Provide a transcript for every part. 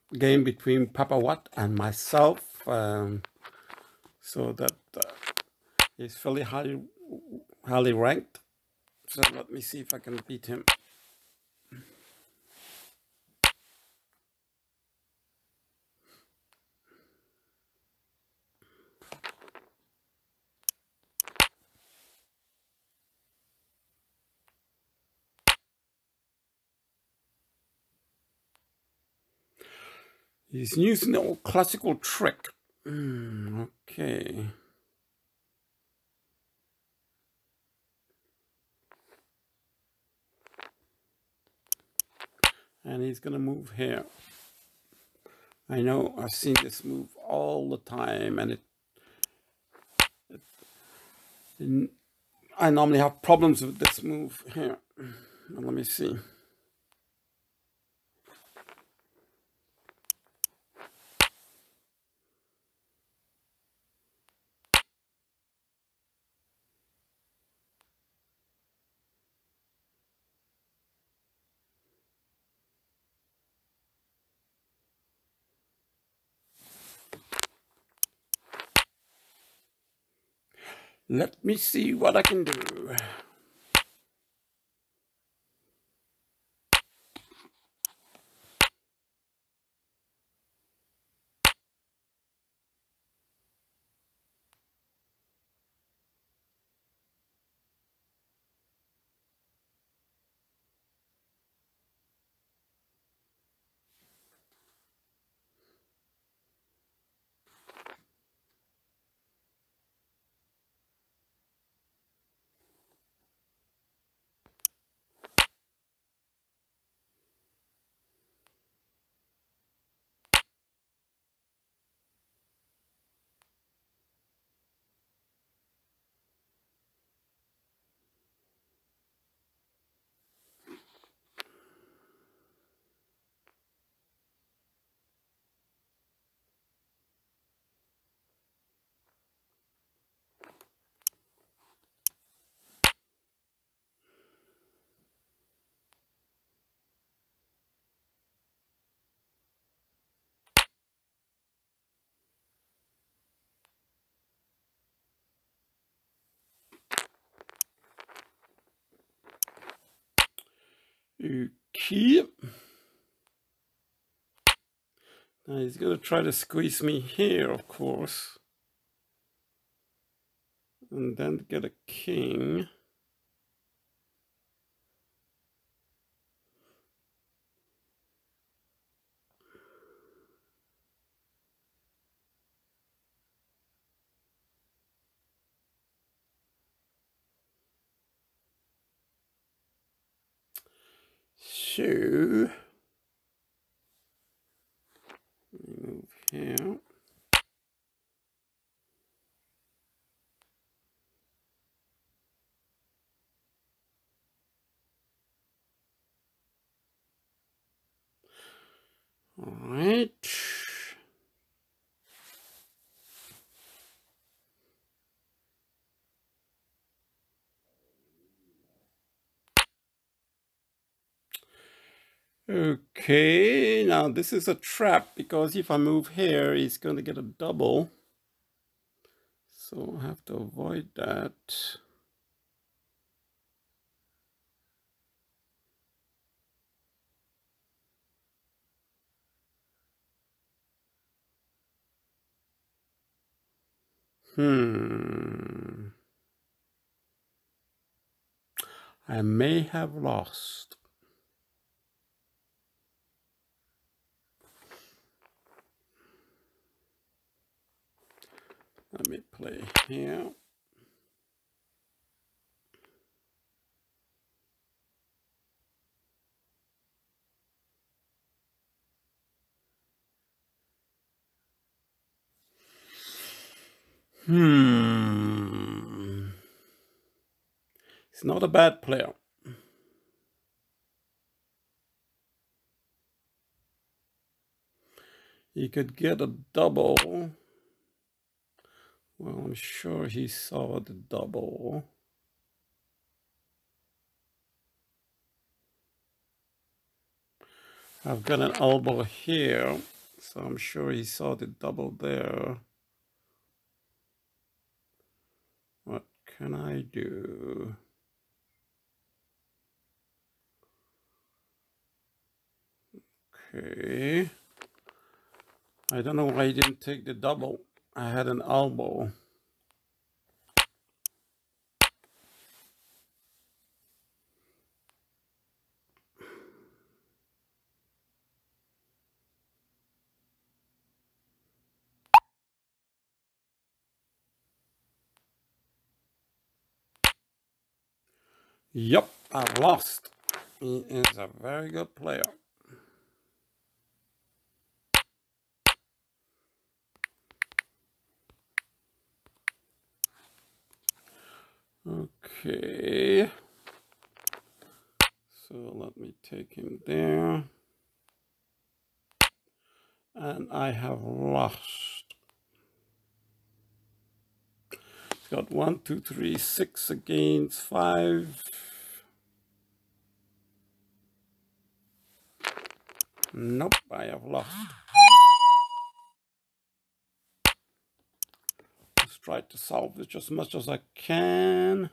game between Papa Watt and myself, so that he's fairly highly ranked. So let me see if I can beat him. He's using the old classical trick. Okay. And he's going to move here. I know I've seen this move all the time, and I normally have problems with this move here. Let me see. Let me see what I can do. Okay. Now he's going to try to squeeze me here, of course. And then get a king. So, move here. All right. Okay, now this is a trap because if I move here, he's going to get a double. So I have to avoid that. I may have lost. Let me play here. He's not a bad player. He could get a double. Well, I'm sure he saw the double. I've got an elbow here. So I'm sure he saw the double there. What can I do? Okay. I don't know why he didn't take the double. I had an elbow. Yep, I lost. He is a very good player. Okay. So let me take him there. And I have lost. It's got 1, 2, 3, 6 against 5. Nope, I have lost. Let's try to salvage as much as I can.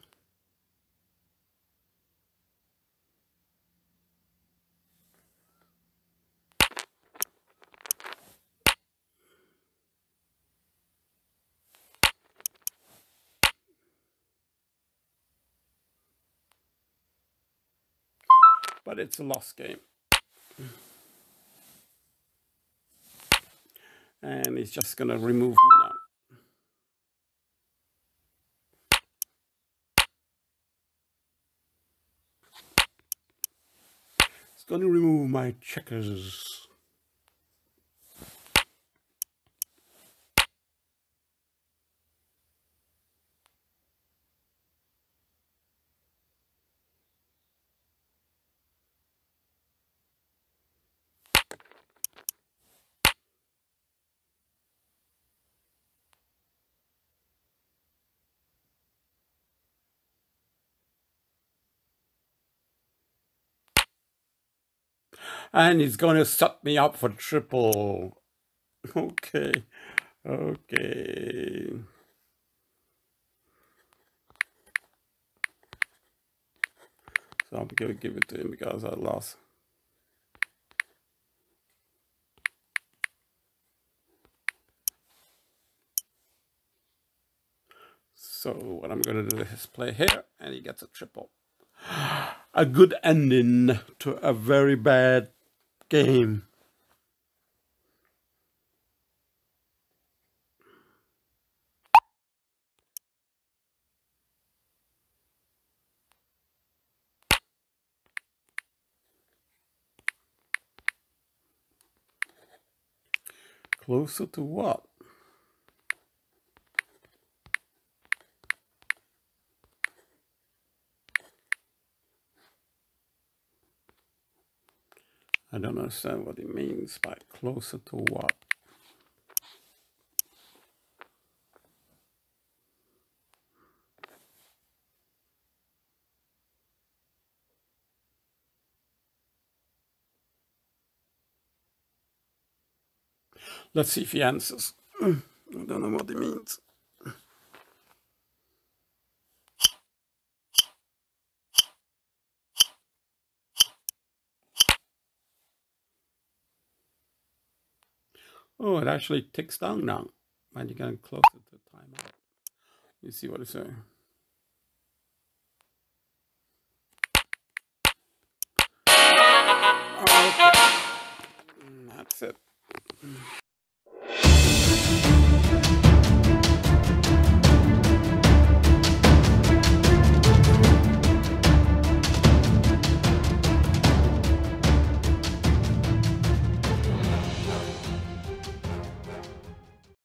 But it's a lost game. And he's just going to remove me now. He's going to remove my checkers. And he's going to set me up for triple. Okay. Okay. So I'm going to give it to him because I lost. So what I'm going to do is play here, and he gets a triple. A good ending to a very bad game. Closer to what? I don't understand what he means by closer to what. Let's see if he answers. I don't know what he means. Oh, it actually ticks down now. And you're getting closer to timeout. You see what it's saying?